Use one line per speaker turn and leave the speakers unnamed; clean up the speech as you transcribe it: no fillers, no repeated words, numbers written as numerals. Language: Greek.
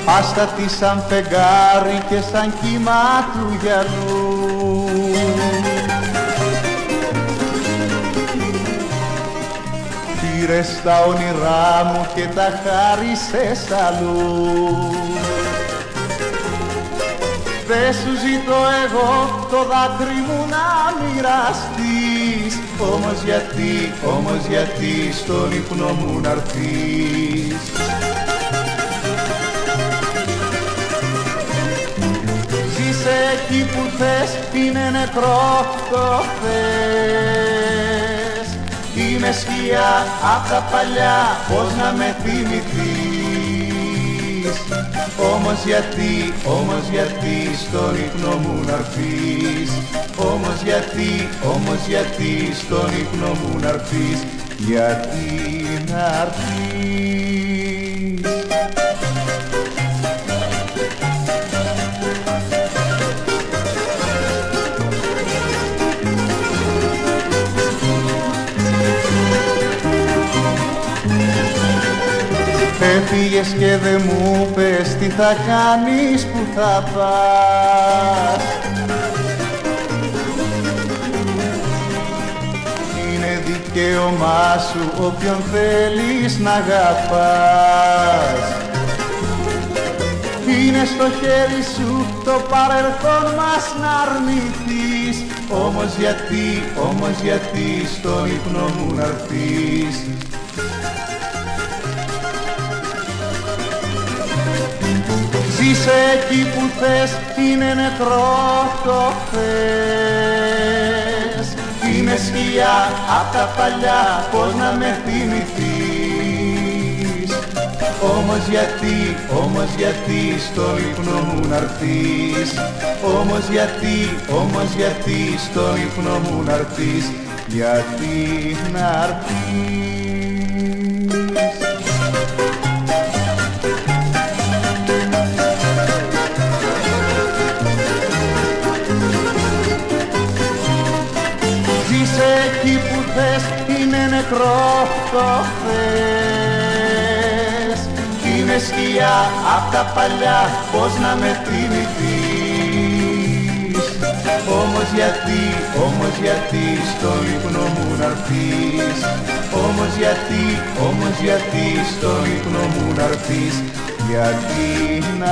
άστατη σαν φεγγάρι και σαν κύμα του γυαλού. Πήρες τα όνειρά μου και τα χάρισες αλλού. Δεν σου ζητώ εγώ το δάκρυ μου να μοιραστείς, όμως γιατί στον ύπνο μου να'ρθείς. Ζήσε εκεί που θες, είναι νεκρό το χθες. Είμαι σκιά απ' τα παλιά, πώς να με θυμηθείς. Όμως γιατί στον ύπνο μου να'ρθείς. Όμως γιατί στον ύπνο μου να'ρθείς. Γιατί να'ρθείς. Έφυγες και δε μου πες τι θα κάνεις, που θα πας. Είναι δικαίωμά σου όποιον θέλεις να αγαπάς. Είναι στο χέρι σου το παρελθόν μας να αρνηθείς. Όμως γιατί στον ύπνο μου να'ρθείς. Ζήσε εκεί που θες, είναι νεκρό το χθες. Είμαι σκιά απ' τα παλιά, πώς να με θυμηθείς. Όμως γιατί στον ύπνο μου να'ρθείς. Όμως γιατί στον ύπνο μου να'ρθείς. Γιατί να'ρθείς. Εκεί που θες, είναι νεκρό το χθες. Είμαι σκιά απ' τα παλιά, πώς να με θυμηθείς. Όμως γιατί στον ύπνο μου να'ρθείς. Όμως γιατί στον ύπνο μου να'ρθείς. Γιατί